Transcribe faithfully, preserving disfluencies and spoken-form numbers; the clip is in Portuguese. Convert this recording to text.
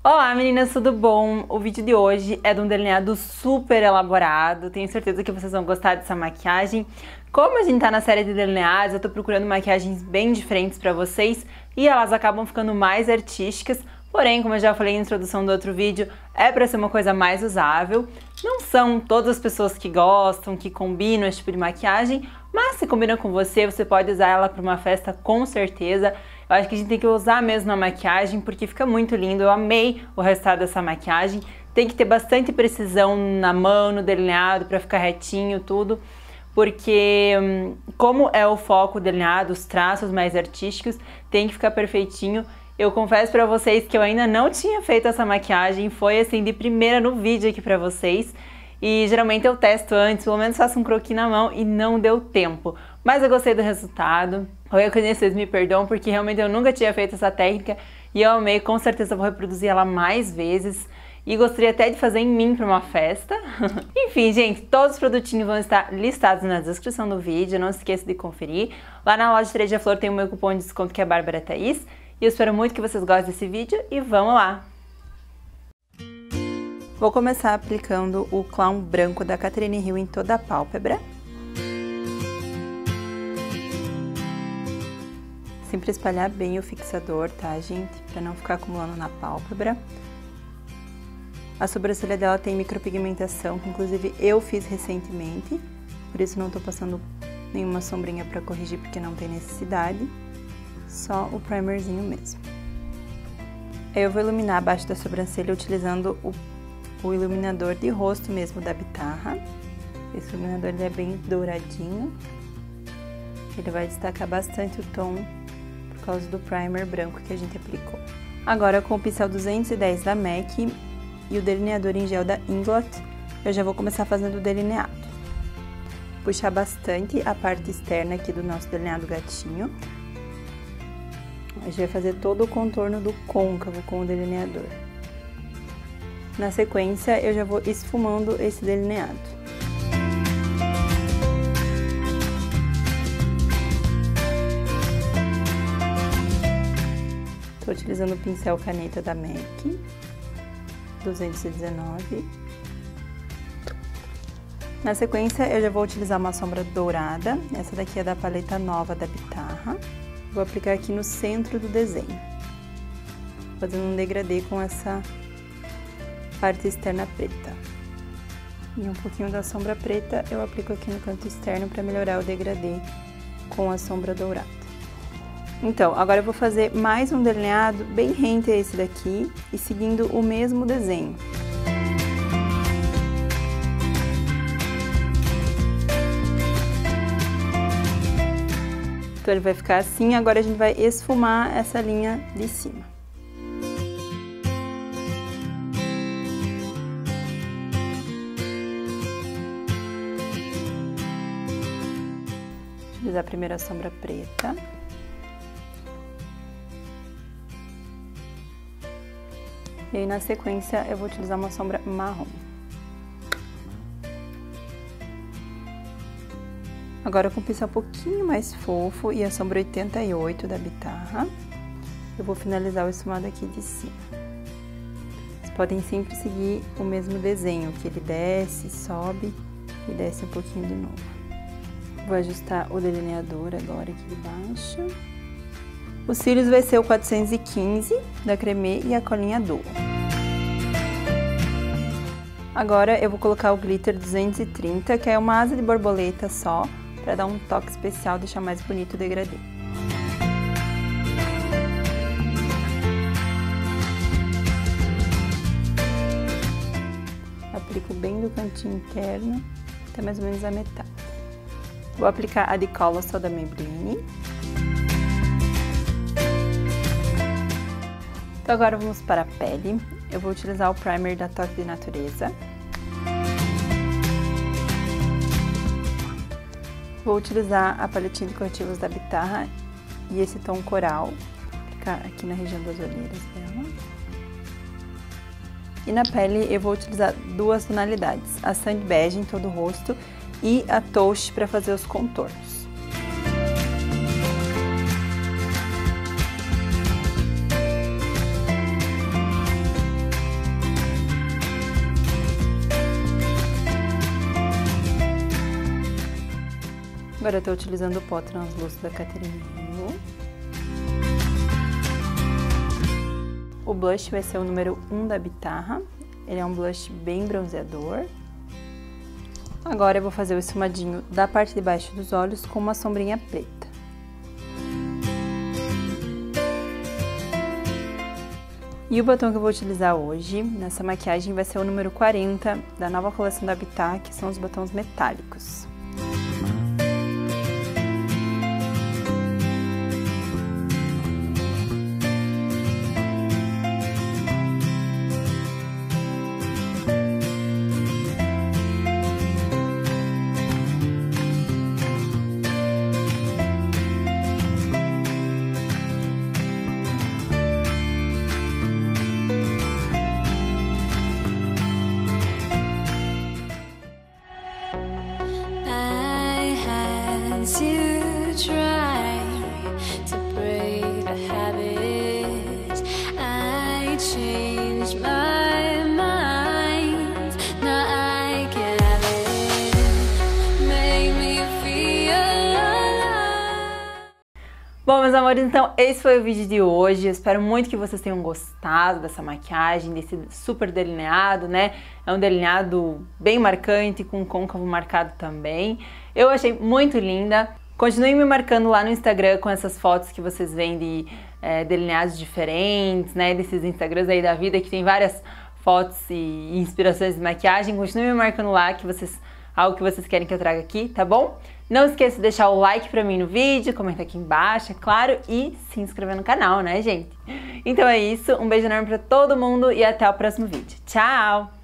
Olá meninas, tudo bom? O vídeo de hoje é de um delineado super elaborado, tenho certeza que vocês vão gostar dessa maquiagem. Como a gente tá na série de delineados, eu tô procurando maquiagens bem diferentes pra vocês e elas acabam ficando mais artísticas, porém, como eu já falei na introdução do outro vídeo, é pra ser uma coisa mais usável. Não são todas as pessoas que gostam, que combinam esse tipo de maquiagem, mas se combina com você, você pode usar ela pra uma festa com certeza. Eu acho que a gente tem que usar mesmo a maquiagem porque fica muito lindo, eu amei o resultado dessa maquiagem. Tem que ter bastante precisão na mão, no delineado, pra ficar retinho, tudo. Porque como é o foco delineado, os traços mais artísticos, tem que ficar perfeitinho. Eu confesso pra vocês que eu ainda não tinha feito essa maquiagem, foi assim de primeira no vídeo aqui pra vocês. E geralmente eu testo antes, pelo menos faço um croquis na mão e não deu tempo. Mas eu gostei do resultado. Eu conheço, vocês me perdoam porque realmente eu nunca tinha feito essa técnica e eu amei, com certeza vou reproduzir ela mais vezes. E gostaria até de fazer em mim para uma festa. Enfim, gente, todos os produtinhos vão estar listados na descrição do vídeo, não se esqueça de conferir. Lá na loja três G Flor tem o meu cupom de desconto que é Bárbara Thaís. E eu espero muito que vocês gostem desse vídeo e vamos lá! Vou começar aplicando o Clown branco da Catherine Hill em toda a pálpebra. Sempre espalhar bem o fixador, tá, gente? Pra não ficar acumulando na pálpebra. A sobrancelha dela tem micropigmentação, que inclusive eu fiz recentemente. Por isso não tô passando nenhuma sombrinha pra corrigir, porque não tem necessidade. Só o primerzinho mesmo. Aí eu vou iluminar abaixo da sobrancelha utilizando o, o iluminador de rosto mesmo da Bitarra. Esse iluminador ele é bem douradinho. Ele vai destacar bastante o tom por causa do primer branco que a gente aplicou. Agora com o pincel duzentos e dez da M A C e o delineador em gel da Inglot, eu já vou começar fazendo o delineado. Puxar bastante a parte externa aqui do nosso delineado gatinho. A gente vai fazer todo o contorno do côncavo com o delineador. Na sequência, eu já vou esfumando esse delineado. Estou utilizando o pincel caneta da M A C, duzentos e dezenove. Na sequência, eu já vou utilizar uma sombra dourada. Essa daqui é da paleta nova da Bitarra. Vou aplicar aqui no centro do desenho, fazendo um degradê com essa parte externa preta. E um pouquinho da sombra preta eu aplico aqui no canto externo para melhorar o degradê com a sombra dourada. Então, agora eu vou fazer mais um delineado bem rente a esse daqui e seguindo o mesmo desenho. Então ele vai ficar assim, agora a gente vai esfumar essa linha de cima. Vou utilizar a primeira sombra preta. E aí na sequência eu vou utilizar uma sombra marrom. Agora com o pincel um pouquinho mais fofo e a sombra oitenta e oito da Bitarra, eu vou finalizar o esfumado aqui de cima. Vocês podem sempre seguir o mesmo desenho, que ele desce, sobe e desce um pouquinho de novo. Vou ajustar o delineador agora aqui de baixo. Os cílios vai ser o quatrocentos e quinze da Creme e a colinha Duo. Agora eu vou colocar o glitter duzentos e trinta, que é uma asa de borboleta só, para dar um toque especial, deixar mais bonito o degradê. Aplico bem do cantinho interno, até mais ou menos a metade. Vou aplicar a de Colossal da Maybelline. Então agora vamos para a pele. Eu vou utilizar o primer da Toque de Natureza. Vou utilizar a paletinha de corretivos da Bitarra e esse tom coral, aplicar aqui na região das olheiras dela. E na pele eu vou utilizar duas tonalidades, a Sand Bege em todo o rosto e a Touch para fazer os contornos. Agora eu tô utilizando o pó translúcido da Catherine Hill. O blush vai ser o número um da Bitarra. Ele é um blush bem bronzeador. Agora eu vou fazer o esfumadinho da parte de baixo dos olhos com uma sombrinha preta. E o batom que eu vou utilizar hoje nessa maquiagem vai ser o número quarenta da nova coleção da Bitarra, que são os batons metálicos. To try to break the habit, I changed my mind. Now I can have it. Make me feel alive. Bom, meus amores, então esse foi o vídeo de hoje. Eu espero muito que vocês tenham gostado dessa maquiagem, desse super delineado, né? É um delineado bem marcante, com côncavo marcado também. Eu achei muito linda. Continuem me marcando lá no Instagram com essas fotos que vocês veem de é, delineados diferentes, né? Desses Instagrams aí da vida que tem várias fotos e inspirações de maquiagem. Continuem me marcando lá que vocês, algo que vocês querem que eu traga aqui, tá bom? Não esqueça de deixar o like pra mim no vídeo, comentar aqui embaixo, é claro, e se inscrever no canal, né, gente? Então é isso, um beijo enorme pra todo mundo e até o próximo vídeo. Tchau!